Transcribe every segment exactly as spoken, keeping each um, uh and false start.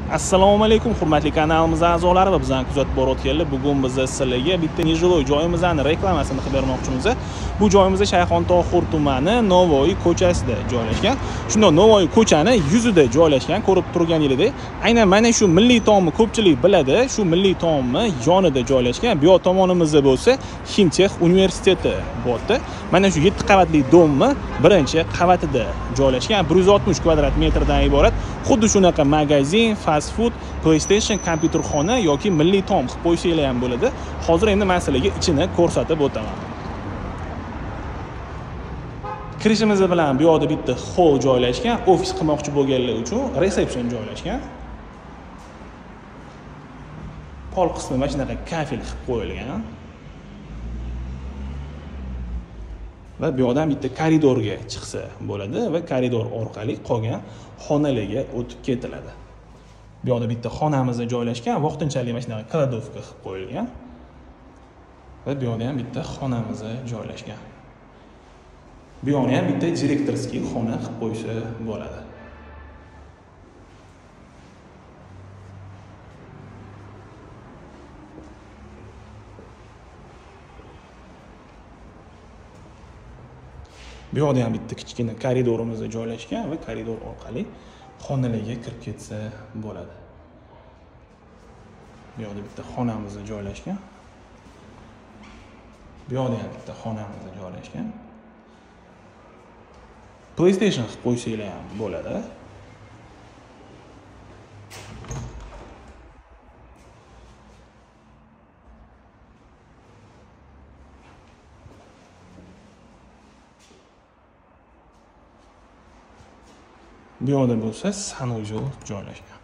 Assalomu alaykum hurmatli kanalimiz a'zolari va bizani kuzatib borayotganlar. Bugun biz sizlarga bitta nejiloy joyimizning reklamasini qilib bermoqchimiz. Bu joyimiz Shayxontohur tumani Navoiy ko'chasida joylashgan. Shunda Navoiy ko'chani yuzida joylashgan, ko'rib turganingizdek, aynan mana shu milliy taomni ko'pchilik biladi. Shu milliy taomni yonida joylashgan. Bu yoq tomonimizda bo'lsa Ximtex universiteti bo'ldi. Mana shu yetti qavatli domni birinchi qavatida joylashgan. bir yuz oltmish kvadrat metrdan iborat. Xuddi shunaqa magazin, fast food, PlayStation, kompyuterxona yoki milliy taom qilib qo'ysanglar ham bo'ladi. Hozir endi men sizlarga ichini ko'rsatib o'taman. Kirishimiz bilan bu yoqda bitta hol joylashgan, ofis qilmoqchi bo'lganlar uchun resepsiyon joylashgan. Pol qismi mana shunaqa kafel qilib qo'yilgan. Va bu yoqdan bitta koridorga chiqsa bo'ladi va koridor orqali qolgan xonalarga o'tib ketiladi. Bu yoqda bitta xonamiz joylashgan, vaqtinchalik mana shunaqa kladovka qilib qo'yilgan. Va bu yoqda ham bitta xonamiz joylashgan. Bu yoqda ham bitta direktorskiy xona qilib qo'ysa bo'ladi. Bu yoqda ham bitta kichkina koridorimiz joylashgan va koridor orqali xonalarga kirib ketsa bo'ladi. Bu yoqda bitta xonamiz joylashgan. Bu yoqda ham bitta xonamiz joylashgan. PlayStation qilib qo'ysanglar ham bo'ladi. Bu yoqda bo'lsa sanuzel joylashgan.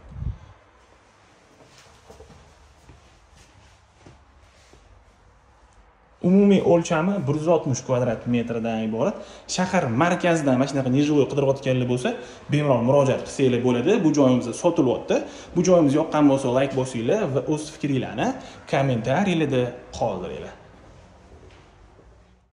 Umumiy o'lchami bir yuz oltmish kvadrat metrdan iborat. Shahar markazidan mana shunaqa nejiloy qidirayotganlar bo'lsa, bemalol murojaat qilsanglar bo'ladi. Bu joyimiz sotilyapti. Bu joyimiz yoqqan bo'lsa, like bosinglar va o'z fikringlarni kommentariyalarda qoldiringlar.